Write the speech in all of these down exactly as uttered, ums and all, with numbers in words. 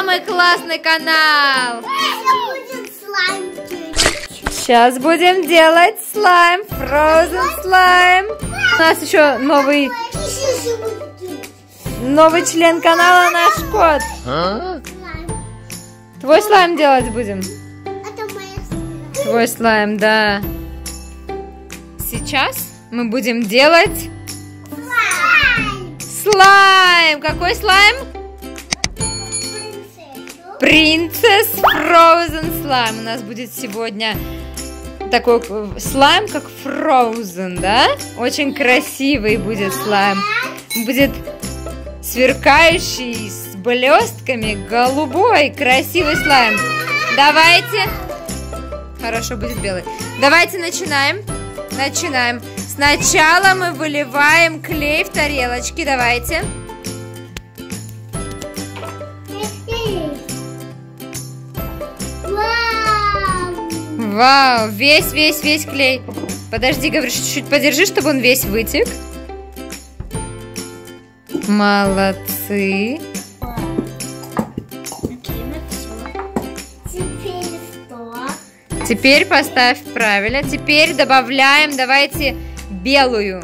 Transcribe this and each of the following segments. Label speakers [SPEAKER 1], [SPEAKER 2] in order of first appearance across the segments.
[SPEAKER 1] самый классный канал. Сейчас будем делать слайм, Frozen слайм. У нас еще новый, новый член канала, наш кот. А? Твой слайм делать будем? Это моя. Твой слайм, да. Сейчас мы будем делать слайм. Слайм. Какой слайм? Принцесс Frozen слайм. У нас будет сегодня такой слайм, как Frozen, да? Очень красивый будет слайм. Будет сверкающий, с блестками, голубой, красивый слайм. Давайте. Хорошо, будет белый. Давайте начинаем. Начинаем. Сначала мы выливаем клей в тарелочки. Давайте. Вау, весь, весь, весь клей. Подожди, говоришь, чуть-чуть подержи, чтобы он весь вытек. Молодцы.
[SPEAKER 2] Теперь что?
[SPEAKER 1] Теперь поставь правильно. Теперь добавляем, давайте, белую.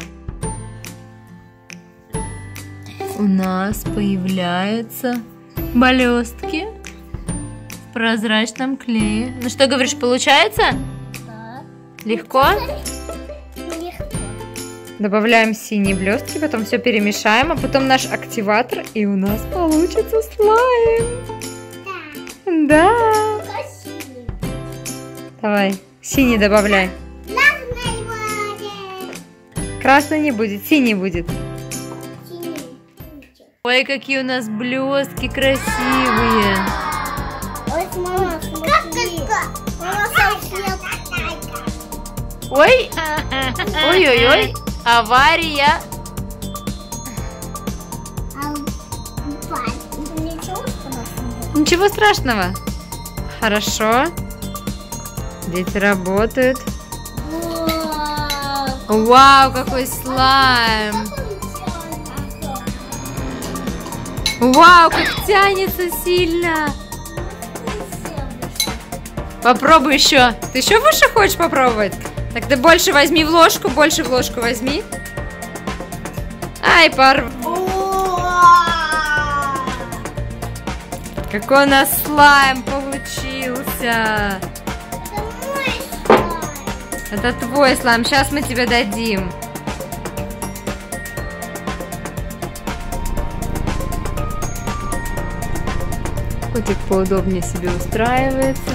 [SPEAKER 1] У нас появляются блестки в прозрачном клее. Ну что, говоришь, получается?
[SPEAKER 2] Да.
[SPEAKER 1] Легко?
[SPEAKER 2] Легко.
[SPEAKER 1] Добавляем синие блестки, потом все перемешаем, а потом наш активатор, и у нас получится слайм.
[SPEAKER 2] Да.
[SPEAKER 1] Да.
[SPEAKER 2] Красивый.
[SPEAKER 1] Давай, синий добавляй.
[SPEAKER 2] Красный будет.
[SPEAKER 1] Красный не будет, синий будет.
[SPEAKER 2] Синий.
[SPEAKER 1] Ой, какие у нас блестки красивые.
[SPEAKER 2] Ой, мама, смотри. Мама, совсем.
[SPEAKER 1] Ой, ой-ой-ой, авария. Ничего страшного. Хорошо. Дети работают. Вау, какой слайм. Вау, как тянется сильно. Попробуй еще. Ты еще выше хочешь попробовать? Так ты больше возьми в ложку, больше в ложку возьми. Ай, порв. Какой у нас слайм получился.
[SPEAKER 2] Это мой слайм.
[SPEAKER 1] Это твой слайм. Сейчас мы тебе дадим. Котик поудобнее себе устраивается.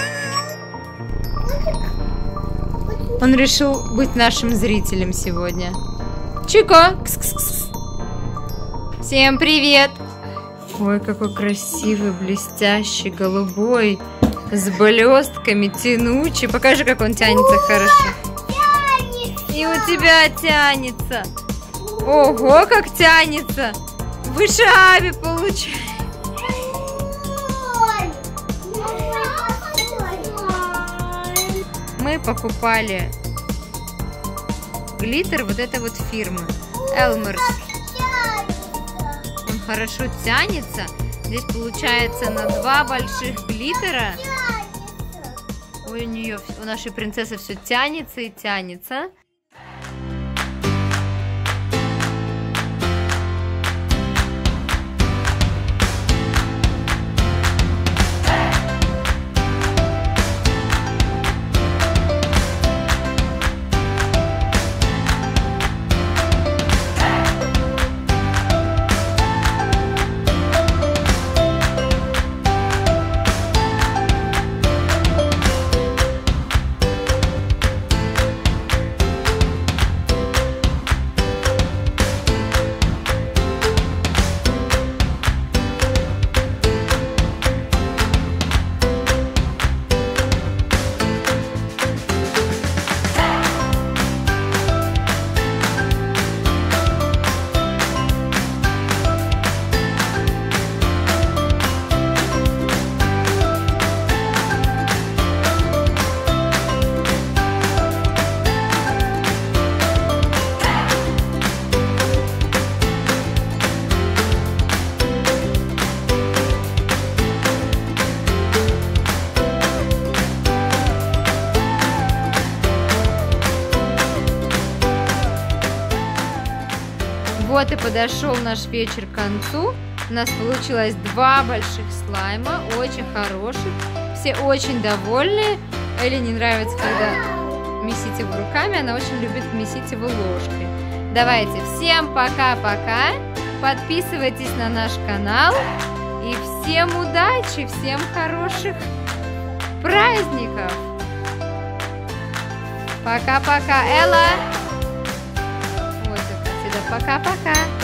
[SPEAKER 1] Он решил быть нашим зрителем сегодня. Чико! Кс-кс-кс. Всем привет! Ой, какой красивый, блестящий, голубой, с блестками, тянучий. Покажи, как он тянется хорошо. И у тебя тянется. Ого, как тянется! Выше Аби получается. Мы покупали глиттер вот этой вот фирмы Elmer's. Он хорошо тянется. Здесь получается на два больших глиттера. Ой, у нее, у нашей принцессы все тянется и тянется. Вот и подошел наш вечер к концу. У нас получилось два больших слайма, очень хороших. Все очень довольны. Элли не нравится, когда месить его руками, она очень любит месить его ложкой. Давайте, всем пока-пока. Подписывайтесь на наш канал. И всем удачи, всем хороших праздников. Пока-пока, Элла. Вот это всегда пока-пока.